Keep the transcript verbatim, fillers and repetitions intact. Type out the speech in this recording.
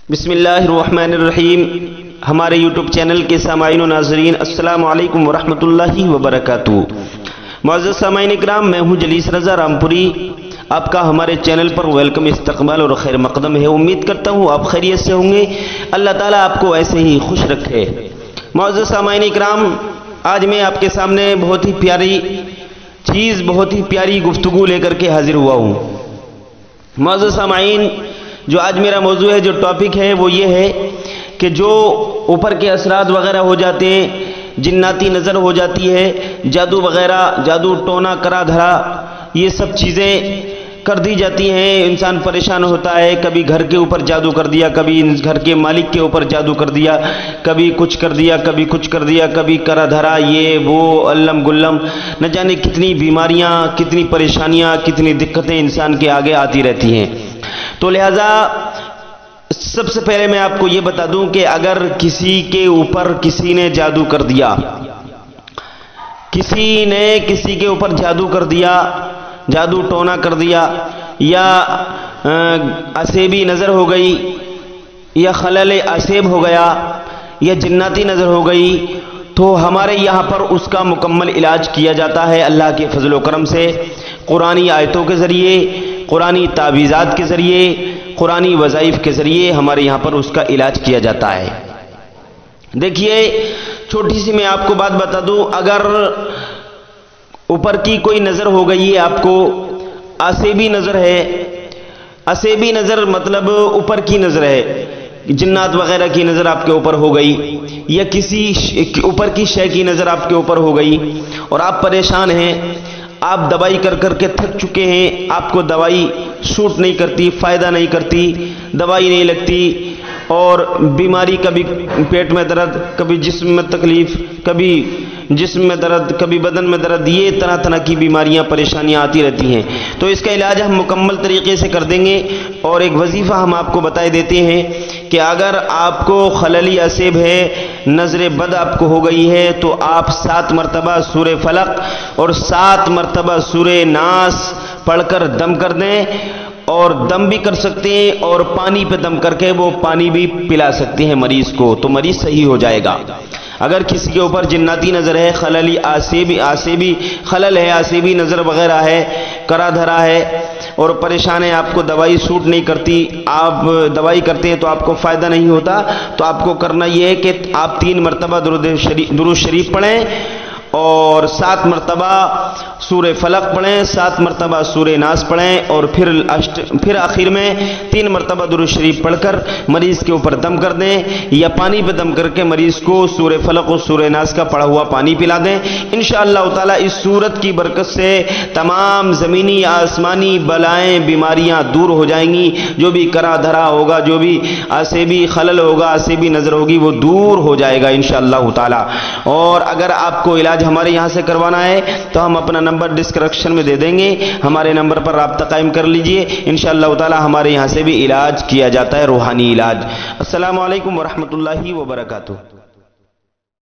بسم اللہ الرحمن الرحیم۔ ہمارے یوٹیوب چینل کے سامعین و ناظرین السلام علیکم ورحمۃ اللہ وبرکاتہ۔ معزز سامعین اکرام، میں ہوں جلیس رضا رامپوری، آپ کا ہمارے چینل پر ویلکم، استقبال اور خیر مقدم ہے۔ امید کرتا ہوں آپ خیریت سے ہوں گے، اللہ تعالیٰ آپ کو ایسے ہی خوش رکھے۔ معزز سامعین اکرام، آج میں آپ کے سامنے بہت ہی پیاری چیز، بہت ہی پیاری گفتگو لے کر کے حاضر ہوا ہوں۔ معزز سامعین، جو آج میرا موضوع ہے، جو ٹاپک ہے، وہ یہ ہے کہ جو اوپر کے اثرات وغیرہ ہو جاتے ہیں، جناتی نظر ہو جاتی ہے، جادو وغیرہ، جادو ٹونا کرا دھرا، یہ سب چیزیں کر دی جاتی ہیں، انسان پریشان ہوتا ہے۔ کبھی گھر کے اوپر جادو کر دیا، کبھی گھر کے مالک کے اوپر جادو کر دیا، کبھی کچھ کر دیا، کبھی کچھ کر دیا، کبھی کرا دھرا، یہ وہ علم گلم، نہ جانے کتنی بیماریاں، کتنی پریشانیاں، کتنی دقتیں انسان کے آگے آتی رہتی ہیں۔ تو لہذا سب سے پہلے میں آپ کو یہ بتا دوں کہ اگر کسی کے اوپر کسی نے جادو کر دیا، کسی نے کسی کے اوپر جادو کر دیا، جادو ٹونا کر دیا، یا اسیبی نظر ہو گئی، یا خلل اسیب ہو گیا، یا جناتی نظر ہو گئی، تو ہمارے یہاں پر اس کا مکمل علاج کیا جاتا ہے اللہ کے فضل و کرم سے، قرآنی آیتوں کے ذریعے، قرآنی تعویذات کے ذریعے، قرآنی وظائف کے ذریعے ہمارے یہاں پر اس کا علاج کیا جاتا ہے۔ دیکھیے، چھوٹی سی میں آپ کو بات بتا دوں، اگر اوپر کی کوئی نظر ہو گئی ہے، آپ کو اسیبی نظر ہے، اسیبی نظر مطلب اوپر کی نظر ہے، جنات وغیرہ کی نظر آپ کے اوپر ہو گئی، یا کسی اوپر کی شے کی نظر آپ کے اوپر ہو گئی، اور آپ پریشان ہیں، آپ دوائی کر کر کے تھک چکے ہیں، آپ کو دوائی سوٹ نہیں کرتی، فائدہ نہیں کرتی، دوائی نہیں لگتی، اور بیماری، کبھی پیٹ میں درد، کبھی جسم میں تکلیف، کبھی جسم میں درد، کبھی بدن میں درد، یہ طرح طرح کی بیماریاں، پریشانیاں آتی رہتی ہیں۔ تو اس کا علاج ہم مکمل طریقے سے کر دیں گے، اور ایک وظیفہ ہم آپ کو بتائے دیتے ہیں کہ اگر آپ کو خللی اسیب ہے، نظر بد آپ کو ہو گئی ہے، تو آپ سات مرتبہ سورہ فلق اور سات مرتبہ سورہ ناس پڑھ کر دم کر دیں، اور دم بھی کر سکتے ہیں، اور پانی پہ دم کر کے وہ پانی بھی پلا سکتے ہیں مریض کو، تو مریض صحیح ہو جائے گا۔ اگر کسی کے اوپر جناتی نظر ہے، خللی آسیبی آسیبی خلل ہے، آسیبی نظر وغیرہ ہے، کرا دھرا ہے، اور پریشان ہے، آپ کو دوائی سوٹ نہیں کرتی، آپ دوائی کرتے ہیں تو آپ کو فائدہ نہیں ہوتا، تو آپ کو کرنا یہ ہے کہ آپ تین مرتبہ درود شریف درود شریف پڑھیں، اور سات مرتبہ سورہ فلق پڑھیں، سات مرتبہ سورہ ناس پڑھیں، اور پھر پھر آخر میں تین مرتبہ درود شریف پڑھ کر مریض کے اوپر دم کر دیں، یا پانی پہ دم کر کے مریض کو سورہ فلق اور سورہ ناس کا پڑھا ہوا پانی پلا دیں۔ انشاءاللہ تعالی اس صورت کی برکت سے تمام زمینی آسمانی بلائیں، بیماریاں دور ہو جائیں گی، جو بھی کرا دھرا ہوگا، جو بھی آسیبی خلل ہوگا، آسیبی نظر ہوگی، وہ دور ہو جائے گا انشاءاللہ تعالی۔ اور اگر آپ کو علاج ہمارے یہاں سے کروانا ہے تو ہم اپنا نمبر ڈسکرپشن میں دے دیں گے، ہمارے نمبر پر رابطہ قائم کر لیجئے، انشاءاللہ تعالی ہمارے یہاں سے بھی علاج کیا جاتا ہے، روحانی علاج۔ السلام علیکم ورحمۃ اللہ وبرکاتہ۔